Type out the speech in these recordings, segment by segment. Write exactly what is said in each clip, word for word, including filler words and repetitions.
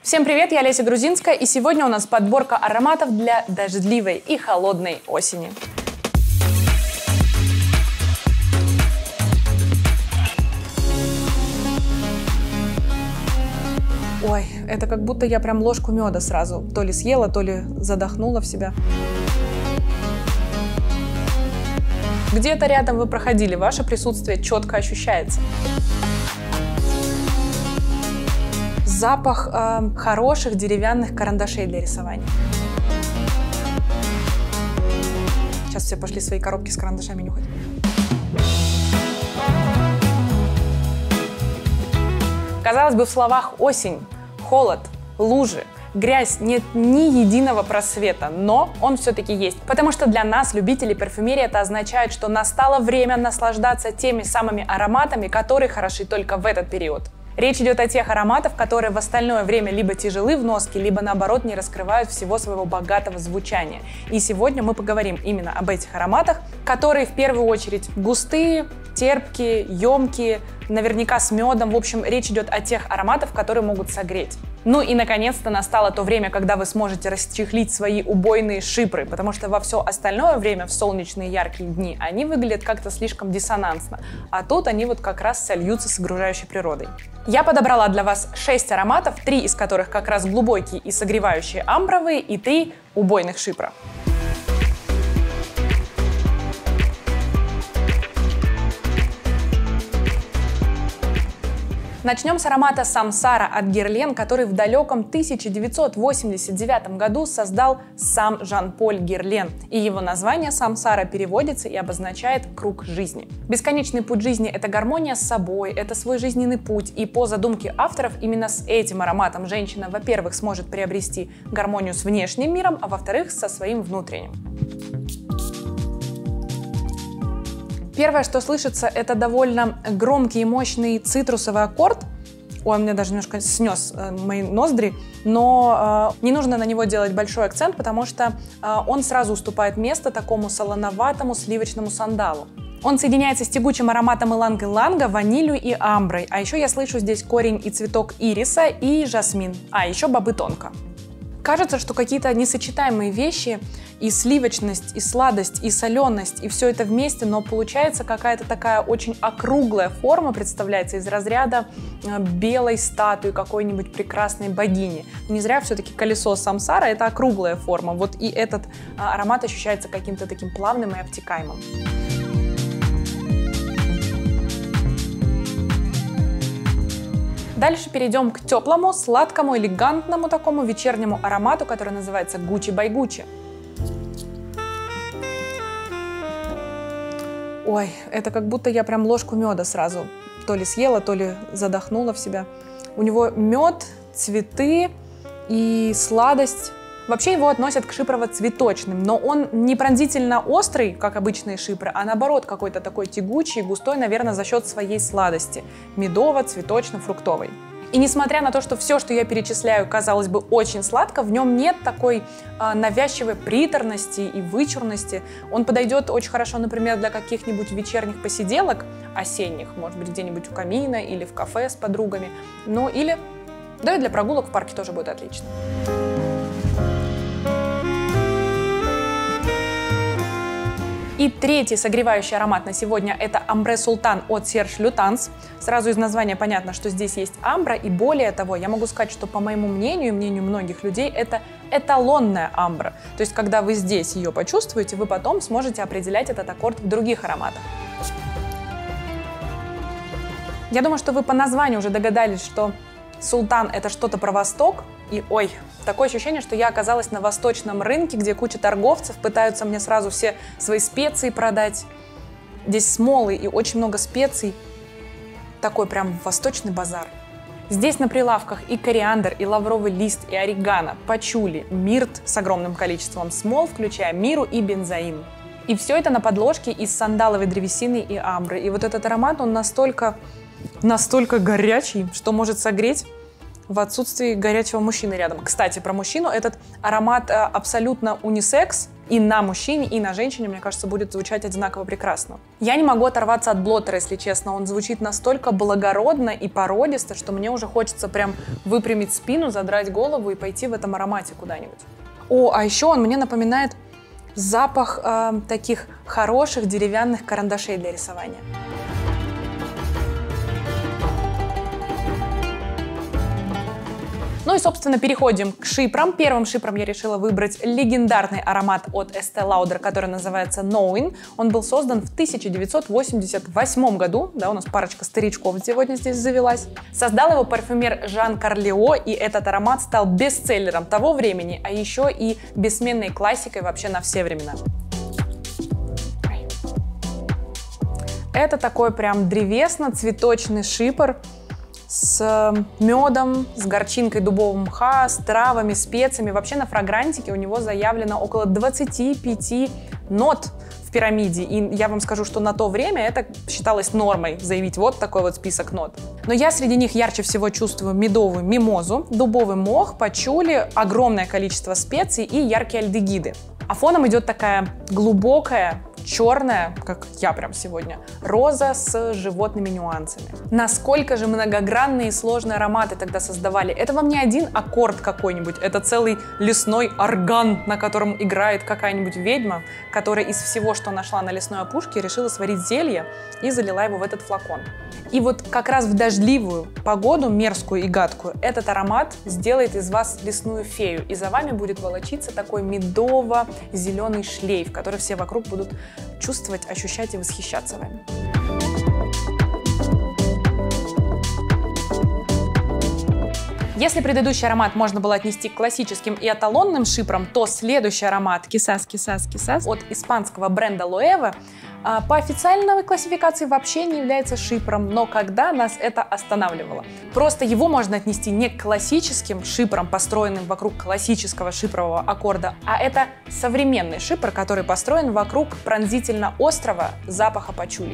Всем привет, я Леся Грузинская, и сегодня у нас подборка ароматов для дождливой и холодной осени. Ой, это как будто я прям ложку меда сразу то ли съела, то ли задохнула в себя. Где-то рядом вы проходили, ваше присутствие четко ощущается. Запах э, хороших деревянных карандашей для рисования. Сейчас все пошли свои коробки с карандашами нюхать. Казалось бы, в словах осень, холод, лужи, грязь, нет ни единого просвета, но он все-таки есть. Потому что для нас, любителей парфюмерии, это означает, что настало время наслаждаться теми самыми ароматами, которые хороши только в этот период. Речь идет о тех ароматах, которые в остальное время либо тяжелы в носке, либо наоборот не раскрывают всего своего богатого звучания. И сегодня мы поговорим именно об этих ароматах, которые в первую очередь густые, терпкие, емкие, наверняка с медом. В общем, речь идет о тех ароматах, которые могут согреть. Ну и наконец-то настало то время, когда вы сможете расчехлить свои убойные шипры, потому что во все остальное время, в солнечные яркие дни, они выглядят как-то слишком диссонансно, а тут они вот как раз сольются с окружающей природой. Я подобрала для вас шесть ароматов, три из которых как раз глубокие и согревающие амбровые, и три убойных шипра. Начнем с аромата Самсара от Guerlain, который в далеком тысяча девятьсот восемьдесят девятом году создал сам Жан-Поль Guerlain, и его название Самсара переводится и обозначает «круг жизни». Бесконечный путь жизни — это гармония с собой, это свой жизненный путь, и по задумке авторов именно с этим ароматом женщина, во-первых, сможет приобрести гармонию с внешним миром, а во-вторых, со своим внутренним. Первое, что слышится, это довольно громкий и мощный цитрусовый аккорд. Ой, он мне даже немножко снес э, мои ноздри, но э, не нужно на него делать большой акцент, потому что э, он сразу уступает место такому солоноватому сливочному сандалу. Он соединяется с тягучим ароматом иланг-иланга, ванилью и амброй. А еще я слышу здесь корень и цветок ириса и жасмин, а еще бобы тонко. Кажется, что какие-то несочетаемые вещи, и сливочность, и сладость, и соленость, и все это вместе, но получается какая-то такая очень округлая форма, представляется из разряда белой статуи какой-нибудь прекрасной богини. Не зря все-таки колесо Самсара — это округлая форма, вот и этот аромат ощущается каким-то таким плавным и обтекаемым. Дальше перейдем к теплому, сладкому, элегантному такому вечернему аромату, который называется Gucci by Gucci. Ой, это как будто я прям ложку меда сразу то ли съела, то ли задохнула в себя. У него мед, цветы и сладость. Вообще его относят к шипрово-цветочным, но он не пронзительно острый, как обычные шипры, а наоборот какой-то такой тягучий, густой, наверное, за счет своей сладости. Медово-цветочно-фруктовой. И несмотря на то, что все, что я перечисляю, казалось бы, очень сладко, в нем нет такой э, навязчивой приторности и вычурности. Он подойдет очень хорошо, например, для каких-нибудь вечерних посиделок осенних, может быть, где-нибудь у камина или в кафе с подругами. Ну или, да и для прогулок в парке тоже будет отлично. И третий согревающий аромат на сегодня — это Ambre Sultan от Serge Lutens. Сразу из названия понятно, что здесь есть амбра, и более того, я могу сказать, что по моему мнению и мнению многих людей это эталонная амбра. То есть, когда вы здесь ее почувствуете, вы потом сможете определять этот аккорд в других ароматах. Я думаю, что вы по названию уже догадались, что Султан — это что-то про Восток. И ой, такое ощущение, что я оказалась на восточном рынке, где куча торговцев пытаются мне сразу все свои специи продать. Здесь смолы и очень много специй. Такой прям восточный базар. Здесь на прилавках и кориандр, и лавровый лист, и орегано, пачули, мирт с огромным количеством смол, включая миру и бензоин. И все это на подложке из сандаловой древесины и амбры. И вот этот аромат, он настолько, настолько горячий, что может согреть в отсутствии горячего мужчины рядом. Кстати, про мужчину: этот аромат абсолютно унисекс, и на мужчине, и на женщине, мне кажется, будет звучать одинаково прекрасно. Я не могу оторваться от блоттера, если честно. Он звучит настолько благородно и породисто, что мне уже хочется прям выпрямить спину, задрать голову и пойти в этом аромате куда-нибудь. О, а еще он мне напоминает запах э, таких хороших деревянных карандашей для рисования. Ну и, собственно, переходим к шипром. Первым шипром я решила выбрать легендарный аромат от Estée Lauder, который называется Knowing. Он был создан в тысяча девятьсот восемьдесят восьмом году. Да, у нас парочка старичков сегодня здесь завелась. Создал его парфюмер Жан Карлео, и этот аромат стал бестселлером того времени, а еще и бессменной классикой вообще на все времена. Это такой прям древесно-цветочный шипр с медом, с горчинкой дубового мха, с травами, специями. Вообще на фрагрантике у него заявлено около двадцати пяти нот в пирамиде. И я вам скажу, что на то время это считалось нормой, заявить вот такой вот список нот. Но я среди них ярче всего чувствую медовую мимозу, дубовый мох, пачули, огромное количество специй и яркие альдегиды. А фоном идет такая глубокая, черная, как я прям сегодня, роза с животными нюансами. Насколько же многогранные и сложные ароматы тогда создавали. Это вам не один аккорд какой-нибудь, это целый лесной орган, на котором играет какая-нибудь ведьма, которая из всего, что нашла на лесной опушке, решила сварить зелье и залила его в этот флакон. И вот как раз в дождливую погоду, мерзкую и гадкую, этот аромат сделает из вас лесную фею, и за вами будет волочиться такой медово-зеленый шлейф, который все вокруг будут чувствовать, ощущать и восхищаться вами. Если предыдущий аромат можно было отнести к классическим и эталонным шипром, то следующий аромат Кисас, Кисас, Кисас от испанского бренда Loewe по официальной классификации вообще не является шипром, но когда нас это останавливало? Просто его можно отнести не к классическим шипром, построенным вокруг классического шипрового аккорда, а это современный шипр, который построен вокруг пронзительно острого запаха пачули.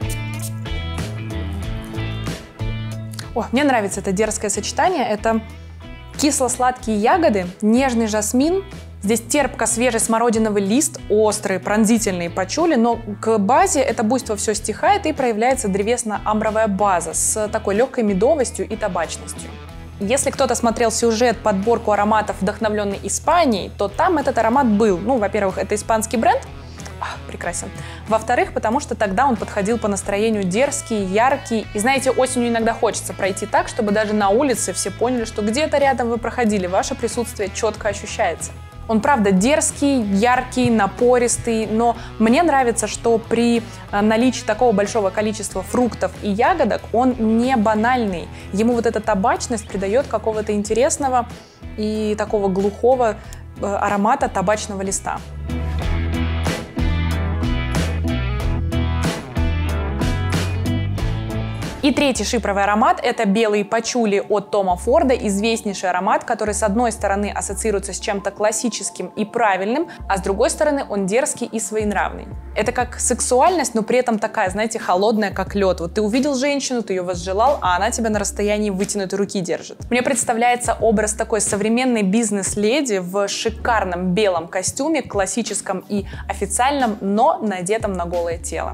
О, мне нравится это дерзкое сочетание. Это кисло-сладкие ягоды, нежный жасмин. Здесь терпко-свежий смородиновый лист, острые, пронзительные пачули, но к базе это буйство все стихает и проявляется древесно-амбровая база с такой легкой медовостью и табачностью. Если кто-то смотрел сюжет «Подборку ароматов, вдохновленный Испанией», то там этот аромат был. Ну, во-первых, это испанский бренд. Ах, прекрасен. Во-вторых, потому что тогда он подходил по настроению дерзкий, яркий. И знаете, осенью иногда хочется пройти так, чтобы даже на улице все поняли, что где-то рядом вы проходили, ваше присутствие четко ощущается. Он, правда, дерзкий, яркий, напористый, но мне нравится, что при наличии такого большого количества фруктов и ягодок он не банальный. Ему вот эта табачность придает какого-то интересного и такого глухого аромата табачного листа. И третий шипровый аромат – это белые пачули от Тома Форда, известнейший аромат, который с одной стороны ассоциируется с чем-то классическим и правильным, а с другой стороны он дерзкий и своенравный. Это как сексуальность, но при этом такая, знаете, холодная, как лед. Вот ты увидел женщину, ты ее возжелал, а она тебя на расстоянии вытянутой руки держит. Мне представляется образ такой современной бизнес-леди в шикарном белом костюме, классическом и официальном, но надетом на голое тело.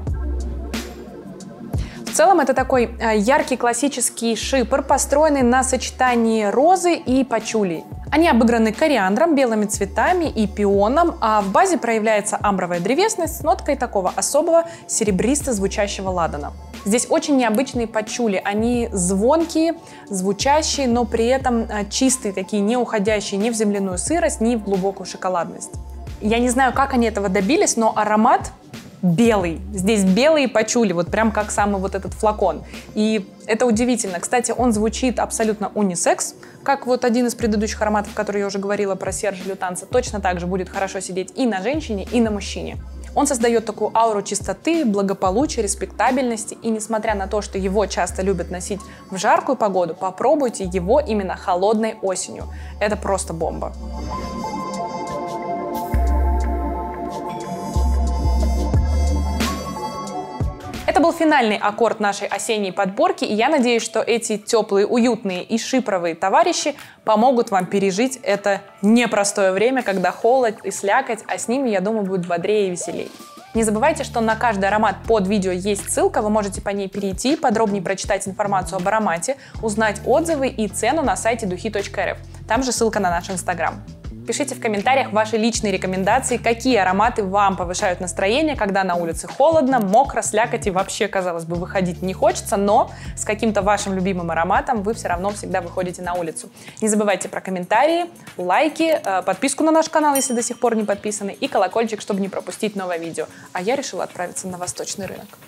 В целом это такой яркий классический шипр, построенный на сочетании розы и пачули. Они обыграны кориандром, белыми цветами и пионом, а в базе проявляется амбровая древесность с ноткой такого особого серебристо-звучащего ладана. Здесь очень необычные пачули, они звонкие, звучащие, но при этом чистые, такие, не уходящие ни в земляную сырость, ни в глубокую шоколадность. Я не знаю, как они этого добились, но аромат белый. Здесь белые пачули, вот прям как самый вот этот флакон. И это удивительно. Кстати, он звучит абсолютно унисекс, как вот один из предыдущих ароматов, который я уже говорила про Сержа Лютанца, точно так же будет хорошо сидеть и на женщине, и на мужчине. Он создает такую ауру чистоты, благополучия, респектабельности, и несмотря на то, что его часто любят носить в жаркую погоду, попробуйте его именно холодной осенью. Это просто бомба. Это был финальный аккорд нашей осенней подборки, и я надеюсь, что эти теплые, уютные и шипровые товарищи помогут вам пережить это непростое время, когда холод и слякоть, а с ними, я думаю, будет бодрее и веселее. Не забывайте, что на каждый аромат под видео есть ссылка, вы можете по ней перейти, подробнее прочитать информацию об аромате, узнать отзывы и цену на сайте духи точка эр эф. Там же ссылка на наш инстаграм. Пишите в комментариях ваши личные рекомендации, какие ароматы вам повышают настроение, когда на улице холодно, мокро, слякоть и вообще, казалось бы, выходить не хочется, но с каким-то вашим любимым ароматом вы все равно всегда выходите на улицу. Не забывайте про комментарии, лайки, подписку на наш канал, если до сих пор не подписаны, и колокольчик, чтобы не пропустить новое видео. А я решила отправиться на восточный рынок.